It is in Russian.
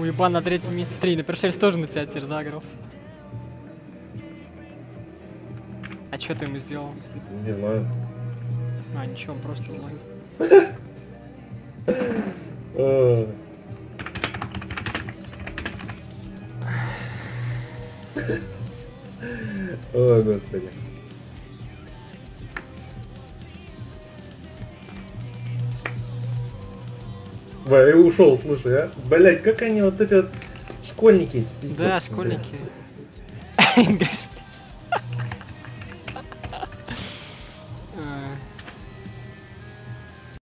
Уебан на третьем месте. Смотри, на пришельц тоже на тебя теперь загрелся. А что ты ему сделал? Не знаю. А, ничего, он просто злой. О, господи. Бля, и ушел, слушай, а? Блять, как они вот эти вот школьники эти, пиздец. Да, школьники.